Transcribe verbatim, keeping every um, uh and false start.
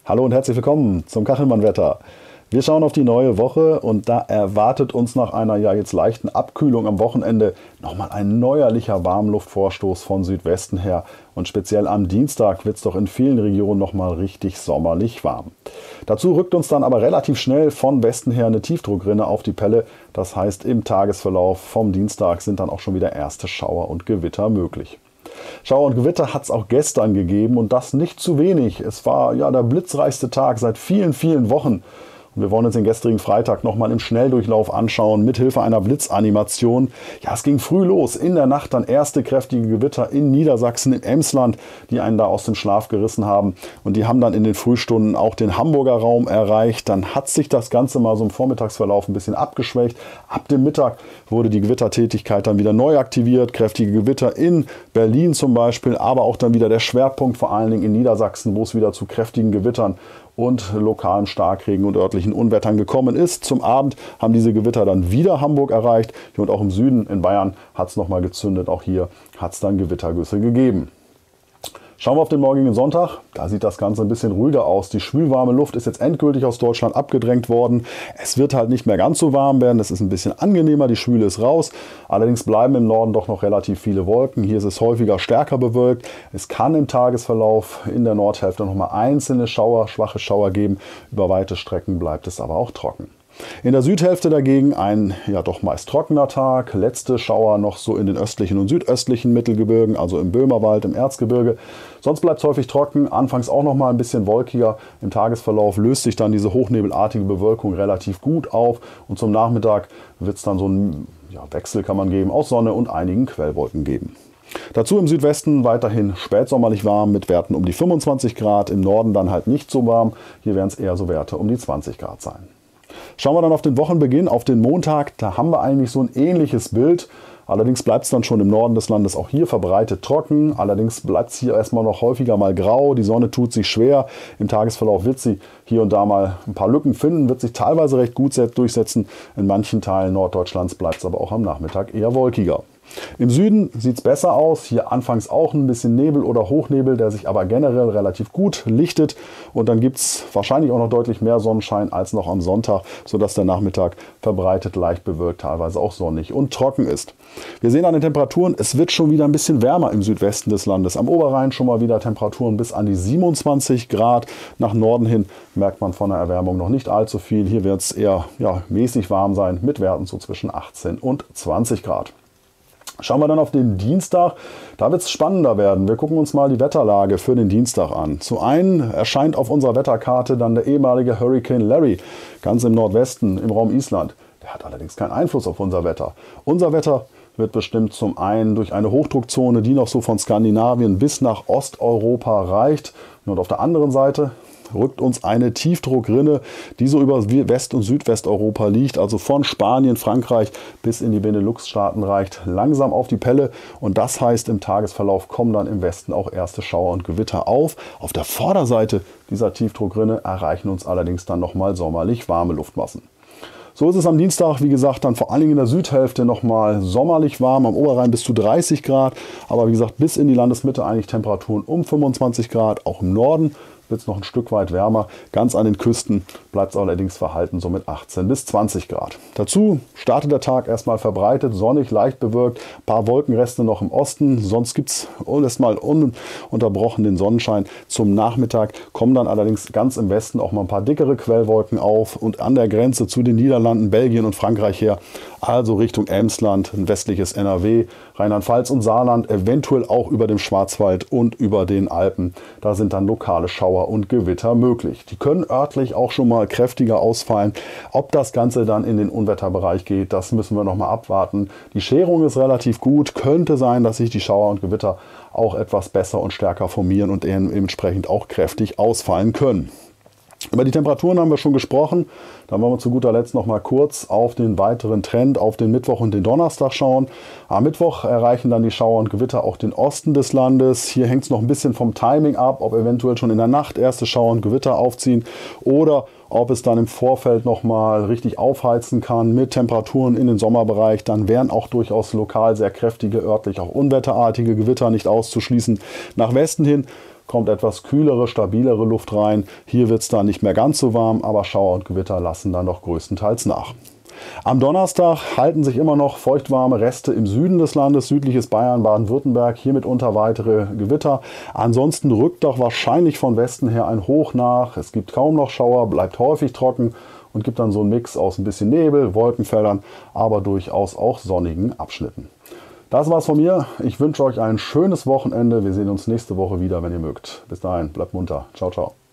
Hallo und herzlich willkommen zum Kachelmann-Wetter. Wir schauen auf die neue Woche und da erwartet uns nach einer ja jetzt leichten Abkühlung am Wochenende nochmal ein neuerlicher Warmluftvorstoß von Südwesten her. Und speziell am Dienstag wird es doch in vielen Regionen nochmal richtig sommerlich warm. Dazu rückt uns dann aber relativ schnell von Westen her eine Tiefdruckrinne auf die Pelle. Das heißt, im Tagesverlauf vom Dienstag sind dann auch schon wieder erste Schauer und Gewitter möglich. Schauer und Gewitter hat es auch gestern gegeben und das nicht zu wenig. Es war ja der blitzreichste Tag seit vielen, vielen Wochen. Und wir wollen uns den gestrigen Freitag nochmal im Schnelldurchlauf anschauen, mithilfe einer Blitzanimation. Ja, es ging früh los. In der Nacht dann erste kräftige Gewitter in Niedersachsen, im Emsland, die einen da aus dem Schlaf gerissen haben. Und die haben dann in den Frühstunden auch den Hamburger Raum erreicht. Dann hat sich das Ganze mal so im Vormittagsverlauf ein bisschen abgeschwächt. Ab dem Mittag wurde die Gewittertätigkeit dann wieder neu aktiviert. Kräftige Gewitter in Berlin zum Beispiel, aber auch dann wieder der Schwerpunkt vor allen Dingen in Niedersachsen, wo es wieder zu kräftigen Gewittern und lokalem Starkregen und örtlichen Unwettern gekommen ist. Zum Abend haben diese Gewitter dann wieder Hamburg erreicht. Und auch im Süden in Bayern hat es nochmal gezündet. Auch hier hat es dann Gewittergüsse gegeben. Schauen wir auf den morgigen Sonntag. Da sieht das Ganze ein bisschen ruhiger aus. Die schwülwarme Luft ist jetzt endgültig aus Deutschland abgedrängt worden. Es wird halt nicht mehr ganz so warm werden. Es ist ein bisschen angenehmer. Die Schwüle ist raus. Allerdings bleiben im Norden doch noch relativ viele Wolken. Hier ist es häufiger stärker bewölkt. Es kann im Tagesverlauf in der Nordhälfte noch mal einzelne Schauer, schwache Schauer geben. Über weite Strecken bleibt es aber auch trocken. In der Südhälfte dagegen ein ja doch meist trockener Tag. Letzte Schauer noch so in den östlichen und südöstlichen Mittelgebirgen, also im Böhmerwald, im Erzgebirge. Sonst bleibt es häufig trocken, anfangs auch noch mal ein bisschen wolkiger. Im Tagesverlauf löst sich dann diese hochnebelartige Bewölkung relativ gut auf. Und zum Nachmittag wird es dann so einen ja, Wechsel, kann man geben, aus Sonne und einigen Quellwolken geben. Dazu im Südwesten weiterhin spätsommerlich warm mit Werten um die fünfundzwanzig Grad. Im Norden dann halt nicht so warm. Hier werden es eher so Werte um die zwanzig Grad sein. Schauen wir dann auf den Wochenbeginn, auf den Montag. Da haben wir eigentlich so ein ähnliches Bild. Allerdings bleibt es dann schon im Norden des Landes auch hier verbreitet trocken. Allerdings bleibt es hier erstmal noch häufiger mal grau. Die Sonne tut sich schwer. Im Tagesverlauf wird sie hier und da mal ein paar Lücken finden, wird sich teilweise recht gut durchsetzen. In manchen Teilen Norddeutschlands bleibt es aber auch am Nachmittag eher wolkiger. Im Süden sieht es besser aus, hier anfangs auch ein bisschen Nebel oder Hochnebel, der sich aber generell relativ gut lichtet und dann gibt es wahrscheinlich auch noch deutlich mehr Sonnenschein als noch am Sonntag, sodass der Nachmittag verbreitet leicht bewölkt, teilweise auch sonnig und trocken ist. Wir sehen an den Temperaturen, es wird schon wieder ein bisschen wärmer im Südwesten des Landes. Am Oberrhein schon mal wieder Temperaturen bis an die siebenundzwanzig Grad. Nach Norden hin merkt man von der Erwärmung noch nicht allzu viel. Hier wird es eher ja, mäßig warm sein mit Werten so zwischen achtzehn und zwanzig Grad. Schauen wir dann auf den Dienstag, da wird es spannender werden. Wir gucken uns mal die Wetterlage für den Dienstag an. Zum einen erscheint auf unserer Wetterkarte dann der ehemalige Hurricane Larry, ganz im Nordwesten, im Raum Island. Der hat allerdings keinen Einfluss auf unser Wetter. Unser Wetter wird bestimmt zum einen durch eine Hochdruckzone, die noch so von Skandinavien bis nach Osteuropa reicht. Und auf der anderen Seite rückt uns eine Tiefdruckrinne, die so über West- und Südwesteuropa liegt, also von Spanien, Frankreich bis in die Benelux-Staaten reicht, langsam auf die Pelle. Und das heißt, im Tagesverlauf kommen dann im Westen auch erste Schauer und Gewitter auf. Auf der Vorderseite dieser Tiefdruckrinne erreichen uns allerdings dann nochmal sommerlich warme Luftmassen. So ist es am Dienstag, wie gesagt, dann vor allen Dingen in der Südhälfte nochmal sommerlich warm, am Oberrhein bis zu dreißig Grad. Aber wie gesagt, bis in die Landesmitte eigentlich Temperaturen um fünfundzwanzig Grad, auch im Norden wird es noch ein Stück weit wärmer. Ganz an den Küsten bleibt es allerdings verhalten, so mit achtzehn bis zwanzig Grad. Dazu startet der Tag erstmal verbreitet, sonnig, leicht bewölkt, ein paar Wolkenreste noch im Osten. Sonst gibt es erstmal ununterbrochen den Sonnenschein. Zum Nachmittag kommen dann allerdings ganz im Westen auch mal ein paar dickere Quellwolken auf und an der Grenze zu den Niederlanden, Belgien und Frankreich her, also Richtung Emsland, ein westliches N R W, Rheinland-Pfalz und Saarland, eventuell auch über dem Schwarzwald und über den Alpen. Da sind dann lokale Schauer und Gewitter möglich. Die können örtlich auch schon mal kräftiger ausfallen. Ob das Ganze dann in den Unwetterbereich geht, das müssen wir noch mal abwarten. Die Scherung ist relativ gut. Könnte sein, dass sich die Schauer und Gewitter auch etwas besser und stärker formieren und dementsprechend auch kräftig ausfallen können. Über die Temperaturen haben wir schon gesprochen. Dann wollen wir zu guter Letzt noch mal kurz auf den weiteren Trend, auf den Mittwoch und den Donnerstag schauen. Am Mittwoch erreichen dann die Schauer und Gewitter auch den Osten des Landes. Hier hängt es noch ein bisschen vom Timing ab, ob eventuell schon in der Nacht erste Schauer und Gewitter aufziehen oder ob es dann im Vorfeld noch mal richtig aufheizen kann mit Temperaturen in den Sommerbereich. Dann wären auch durchaus lokal sehr kräftige, örtlich auch unwetterartige Gewitter nicht auszuschließen. Nach Westen hin kommt etwas kühlere, stabilere Luft rein. Hier wird es dann nicht mehr ganz so warm, aber Schauer und Gewitter lassen dann doch größtenteils nach. Am Donnerstag halten sich immer noch feuchtwarme Reste im Süden des Landes, südliches Bayern, Baden-Württemberg, hier mitunter weitere Gewitter. Ansonsten rückt doch wahrscheinlich von Westen her ein Hoch nach. Es gibt kaum noch Schauer, bleibt häufig trocken und gibt dann so einen Mix aus ein bisschen Nebel, Wolkenfeldern, aber durchaus auch sonnigen Abschnitten. Das war's von mir. Ich wünsche euch ein schönes Wochenende. Wir sehen uns nächste Woche wieder, wenn ihr mögt. Bis dahin, bleibt munter. Ciao, ciao.